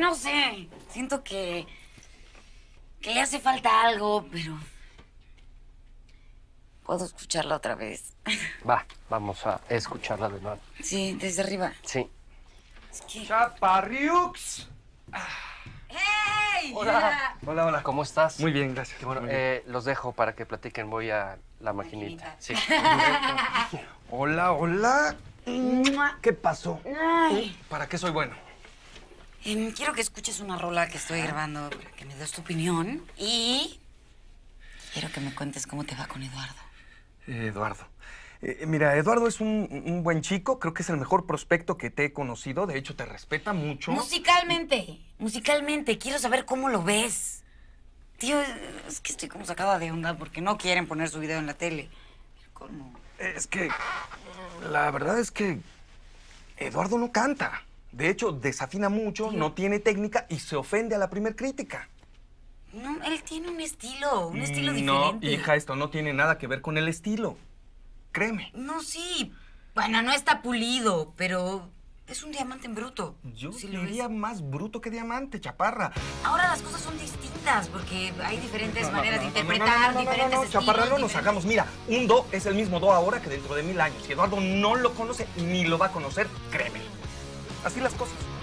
no sé. Siento que le hace falta algo, pero... ¿Puedo escucharla otra vez? Va, vamos a escucharla de nuevo. Sí, desde arriba. Sí. Es que... ¡Chaparriux! ¡Hey! Hola. Hola, hola. ¿Cómo estás? Muy bien, gracias. Qué bueno, Muy bien. los dejo para que platiquen. Voy a la maquinita. Sí. Hola, hola. ¿Qué pasó? Ay. ¿Para qué soy bueno? Quiero que escuches una rola que estoy grabando para que me des tu opinión. Y quiero que me cuentes cómo te va con Eduardo. Eduardo. Mira, Eduardo es un buen chico. Creo que es el mejor prospecto que te he conocido. De hecho, te respeta mucho. Musicalmente, quiero saber cómo lo ves. Tío, es que estoy como sacada de onda porque no quieren poner su video en la tele. ¿Cómo? Es que... La verdad es que... Eduardo no canta. De hecho, desafina mucho, Tío. no tiene técnica y se ofende a la primer crítica. No, él tiene un estilo diferente. No, hija, esto no tiene nada que ver con el estilo. Créeme. No, sí. Bueno, no está pulido, pero es un diamante en bruto. Yo ¿Sí lo ves? diría más bruto que diamante, chaparra. Ahora las cosas son distintas porque hay diferentes maneras de interpretar, diferentes estilos. Chaparra, no nos diferentes- hagamos. Mira, un do es el mismo do ahora que dentro de 1000 años. Y Eduardo no lo conoce ni lo va a conocer, créeme. Así las cosas.